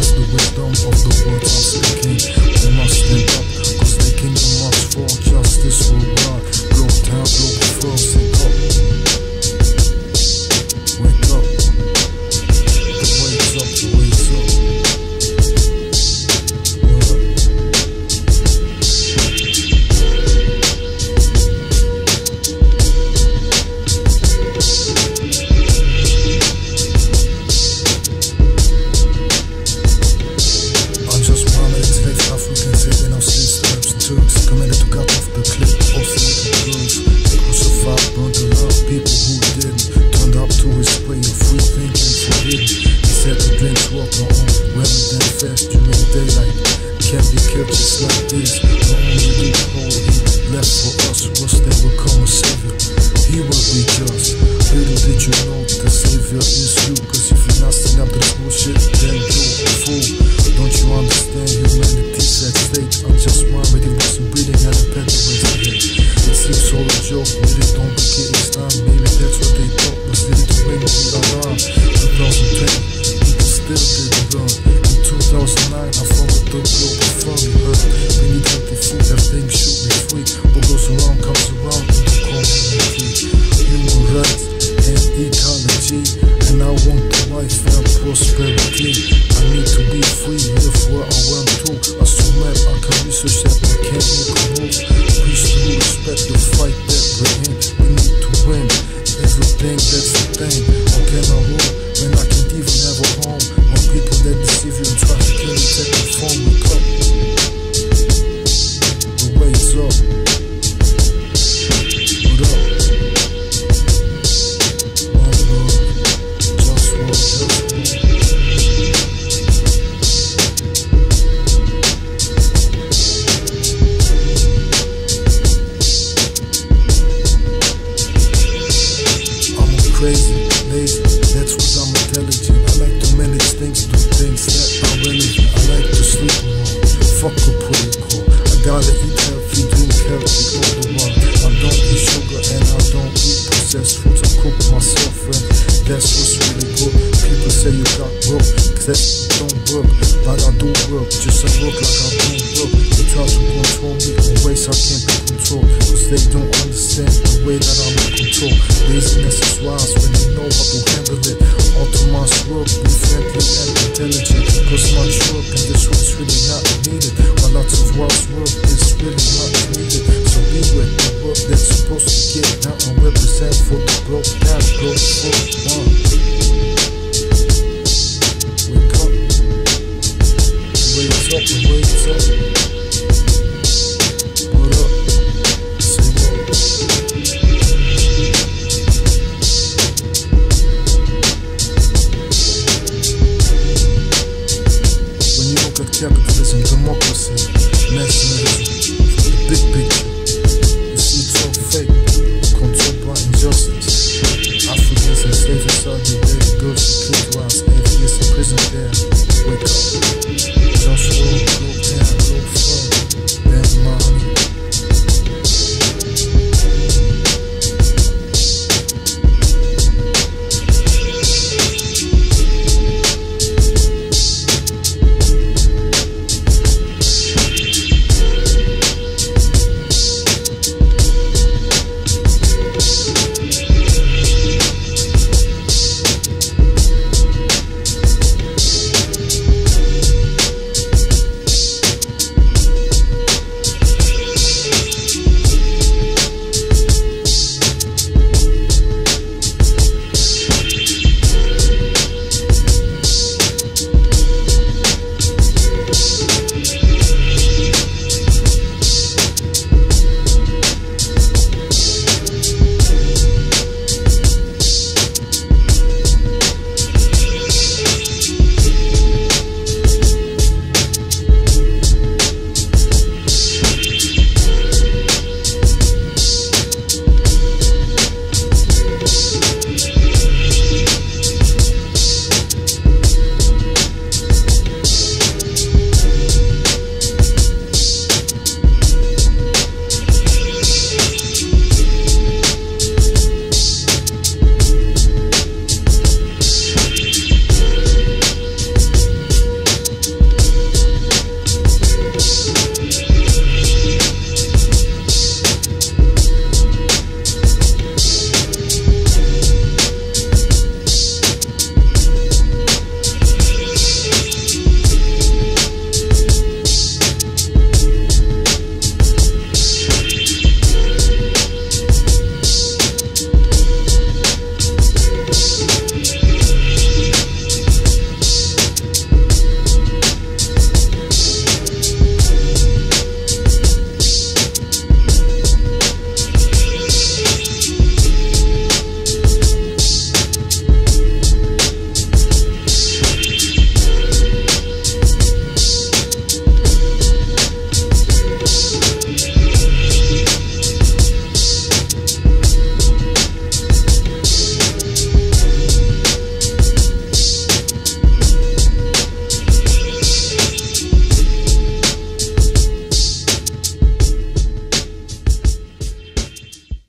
has the wisdom of the words I'm speaking. They must stand up, cause their kingdom must fall. Justice will rise, blow down, Globalfirm, sit up. Wake up, the wake's up, the wake's up. Committed to cut off the clip of little girls. They crucified, burned around people who didn't. Turned up to his way of free thinking forbidden. He said to drink water on rather than fast during daylight. Can't be killed just like this. The only loophole he left for us was they would come a savior. He will be just. Little did you know the savior is you. Cause if you're not standing up to this bullshit, then you're a fool. Don't you understand humanity's at stake? I'm just worried it wasn't breathing at a better way to get. It seems all a joke, but it don't be getting time. Maybe that's what they thought was needed to bring the alarm. 2020, people still didn't learn. In 2009, I followed the Globalfirm. You heard, we need healthy food, everything should be free. What goes around comes around in the community. Human rights and ecology, and I want the life and prosperity. I need to be free, live where I want to. I still map, I can research that, I can't make a move. Please to respect the fight that we're in. We need to win everything, that's the thing. How can I rule when I can't even have a home? When people that deceive you and try to kill you, take the phone, wake up. The wake's up. What up? Crazy, lazy, that's what I'm intelligent. I like to manage things, do things that are relevant. I like to sleep alone, fuck a protocol. I gotta eat healthy, drink healthy all the while. I don't eat sugar and I don't eat processed foods. I cook myself and that's what's really good. People say you got broke, cause that don't work. But I do work, just I work like I don't work. They try to control me in ways I can't be controlled. Cause they don't understand the way that I'm in control. Laziness is wise when you know how to handle it. Automizes work, be friendly and intelligent. Cause much work and this work's really not needed. While lots of wise work is really not needed. So be with the work that's supposed to get down and represent for the broke down, broke for one. Wake up, wake up, wake up. What up? Say what? When you look at capitalism, democracy, nationalism, the big picture, you see it's all fake, controlled by injustice. Africans enslaved inside the way, girls declitorize, atheists in prison there. Wake up.